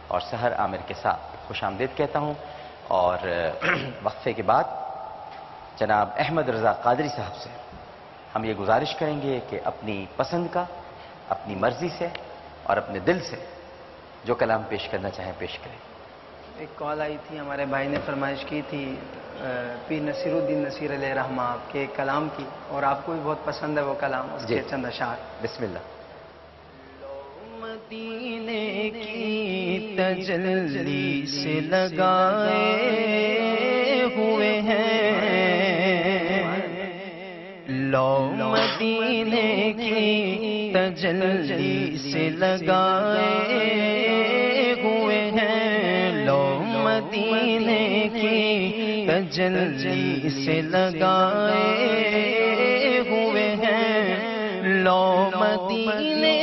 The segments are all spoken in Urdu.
اور سحر عامر کے ساتھ خوش آمدید کہتا ہوں، اور وقفے کے بعد جناب احمد رضا قادری صاحب سے ہم یہ گزارش کریں گے کہ اپنی پسند کا، اپنی مرضی سے اور اپنے دل سے جو کلام پیش کرنا چاہیں پیش کریں۔ ایک کال آئی تھی، ہمارے بھائی نے فرمائش کی تھی پیر نصیر الدین نصیر علیہ رحمہ آپ کے کلام کی، اور آپ کو بھی بہت پسند ہے وہ کلام، اس کے چند اشعار۔ بسم اللہ۔ مدینے کی تجلی سے لگائے ہوئے ہیں، لو مدینے کی تجلی سے لگائے ہوئے ہیں، لو مدینے کی تجلی سے لگائے ہوئے ہیں، لو مدینے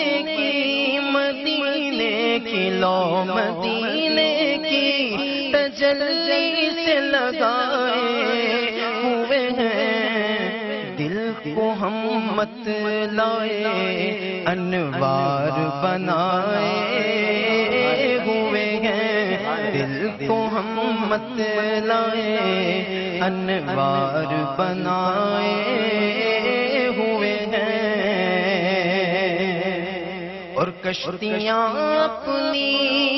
کی لو مدینے کی تجلی سے لگائے ہوئے ہیں، دل کو ہم مت لائے انوار بنائے ہوئے ہیں، دل کو ہم مت لائے انوار بنائے ہوئے ہیں، اور کشتیاں اپنی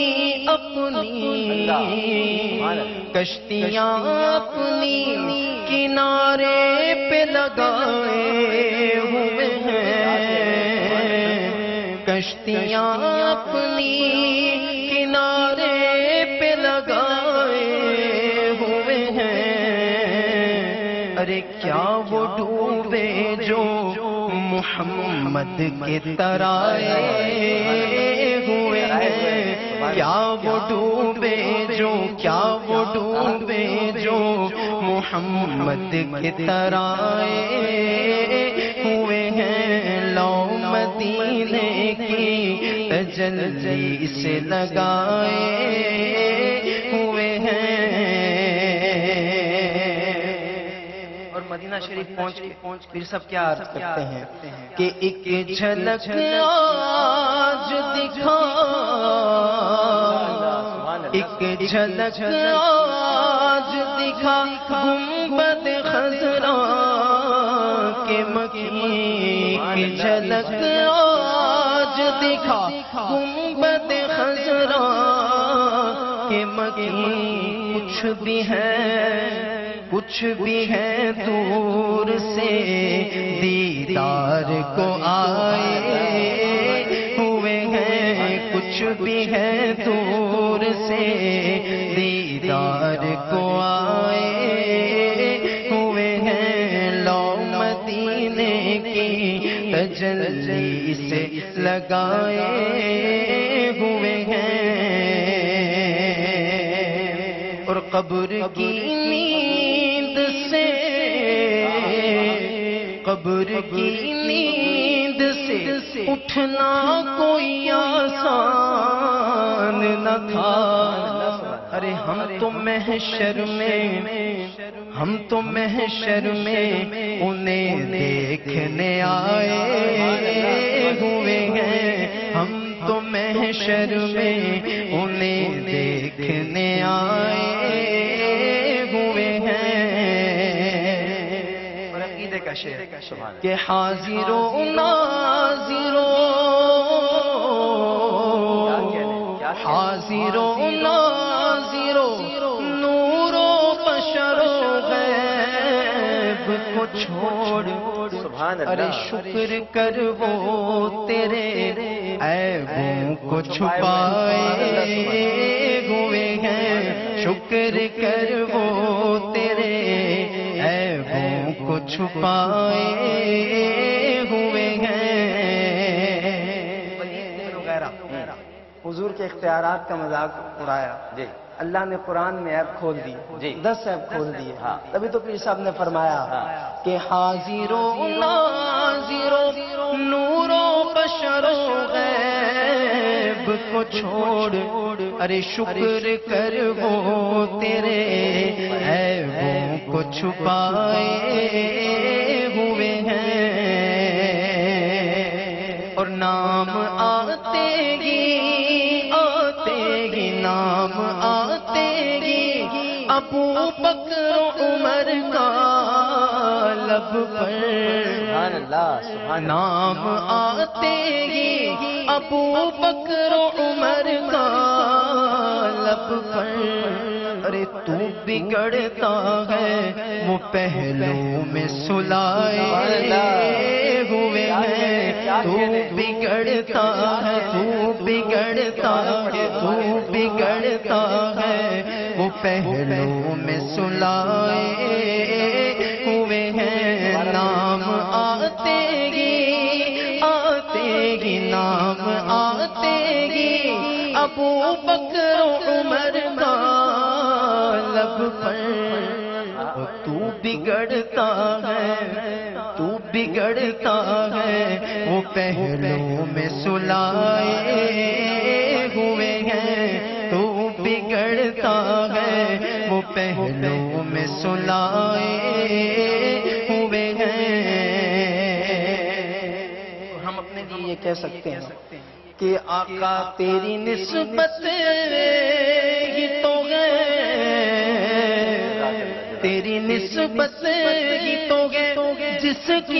کشتیاں اپنی کنارے پہ لگائے ہوئے ہیں، کشتیاں اپنی کنارے پہ لگائے ہوئے ہیں، ارے کیا وہ ڈوبے جو محمد کے ترائے ہوئے ہیں، کیا وہ ڈوبے جو محمد کے ترائے ہوئے ہیں، لو مدینے کی تجلی سے لگائے ہوئے ہیں، مدینہ شریف پہنچ پھر سب کیا عرض کرتے ہیں کہ ایک جھلک آج دکھا، ایک جھلک آج دکھا گنبد خضرا کے مکی، ایک جھلک آج دکھا گنبد خضرا کے مکی، کچھ بھی ہے دور سے دیدار کو آئے ہوئے ہیں، کچھ بھی ہے دور سے دیدار کو آئے ہوئے ہیں، لو مدینے کی تجلی سے لگائے ہوئے ہیں، اور قبر کی نیند سے اٹھنا کوئی آسان نہ تھا، ارے ہم تو محشر میں انہیں دیکھنے آئے ہوئے ہیں، ہم تو محشر میں انہیں دیکھنے آئے ہوئے ہیں، کہ حاضروں ناظروں نور و بشر و غیب کو چھوڑ، ارے شکر کر وہ تیرے عیبوں کو چھپائے ہوئے ہیں، شکر کر وہ تیرے عیبوں کو چھپائے ہوئے ہیں، حضور کے اختیارات کا مذاق اڑایا، اللہ نے قرآن میں عیب کھول دی، 10 عیب کھول دیے، تبھی تو پیر صاحب نے فرمایا کہ حاضروں ناظروں نور و بشر و غیب کو چھوڑ، ارے شکر کر وہ تیرے عیبوں کو چھپائے ہوئے ہیں، اور نام آتے ہی نام آتے ہی ابو بکر عمر کا لب پر، سبحان اللہ سبحان اللہ، نام آتے ہی ابو بکر عمر کا لب پر، ارے تو بگڑتا ہے وہ پہلو میں سلائے ہوئے ہیں، تو بگڑتا ہے، تو بگڑتا ہے، تو بگڑتا ہے وہ پہلو میں سلائے ہوئے ہیں، نام آتے ہی نام آتے ہی ابو بکر عمر کا لب پر، تو بگڑتا ہے، تو بگڑتا ہے وہ پہلو میں سلائے ہوئے ہیں، تو بگڑتا ہے وہ پہلو میں سلائے ہوئے ہیں۔ ہم اپنے لیے یہ کہہ سکتے ہیں کہ آقا تیری نسبت ہی تو ہے، تیری نسبت ہی تو ہے جس کی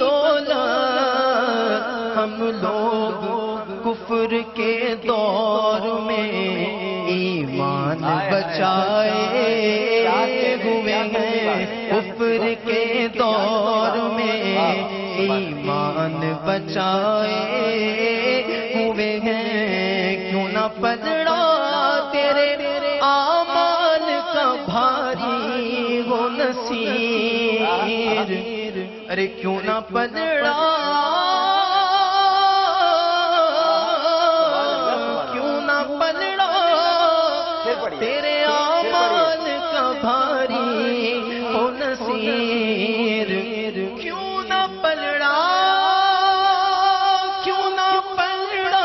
بدولت ہم لوگ کفر کے دور میں ایمان بچائے ہوئے ہیں، کفر کے دور میں ایمان بچائے ہوئے ہیں، کیوں نہ پلڑا تیرے اعمال کا بھاری وہ نصیر، ارے کیوں نہ پلڑا، کیوں نہ پلڑا تیرے اعمال کا بھاری وہ نصیر، کیوں نہ پلڑا، کیوں نہ پلڑا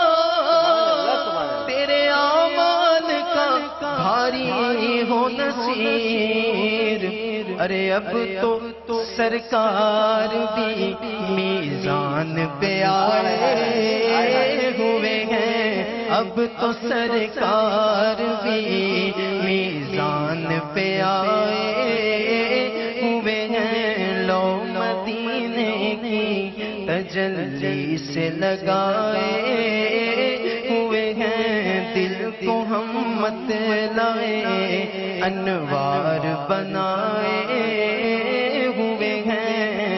تیرے اعمال کا بھاری ہو نصیر، ارے اب تو سرکار بھی میزان پہ آئے ہوئے ہیں، اب تو سرکار بھی میزان پہ آئے ہوئے ہیں، لو مدینے کی تجلی سے لگائے ہوئے ہیں، دل کو ہم مت لائے انوار بنائے ہوئے ہیں۔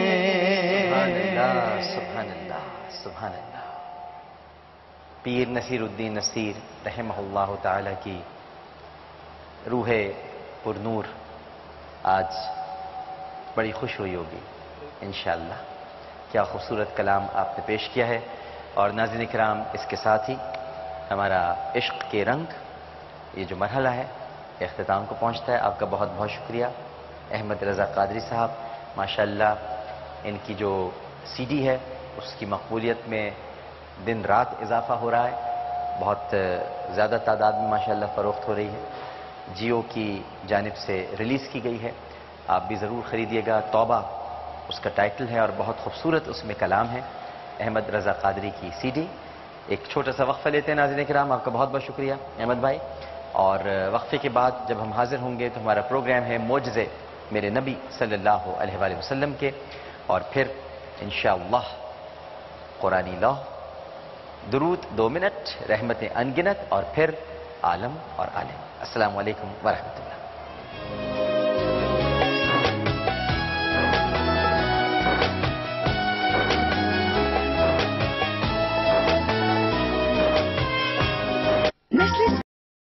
سبحان اللہ سبحان اللہ۔ پیر نصیر الدین نصیر رحمہ اللہ تعالی کی روح پر نور آج بڑی خوش ہوئی ہوگی انشاءاللہ۔ کیا خوبصورت کلام آپ نے پیش کیا ہے، اور ناظرین کرام اس کے ساتھ ہی ہمارا عشق کے رنگ یہ جو مرحلہ ہے اختتام کو پہنچتا ہے۔ آپ کا بہت بہت شکریہ احمد رضا قادری صاحب، ماشاءاللہ ان کی جو سی ڈی ہے اس کی مقبولیت میں دن رات اضافہ ہو رہا ہے، بہت زیادہ تعداد میں ماشاءاللہ فروخت ہو رہی ہے، جیو کی جانب سے ریلیز کی گئی ہے، آپ بھی ضرور خریدیے گا۔ توبہ اس کا ٹائٹل ہے اور بہت خوبصورت اس میں کلام ہے، احمد رضا قادری کی سی ڈی۔ ایک چھوٹا سا وقفہ لیتے ہیں ناظرین کرام، آپ کا بہت بہت شکریہ احمد بھائی، اور وقفے کے بعد جب ہم حاضر ہوں گے تو ہمارا پروگرام ہے معجزے میرے نبی صلی اللہ علیہ وآلہ وسلم کے، اور پھر انشاءاللہ قرآنی لوح، درود 2 منٹ، رحمتیں انگنت، اور پھر عالم اور عالم۔ السلام علیکم ورحمۃ اللہ۔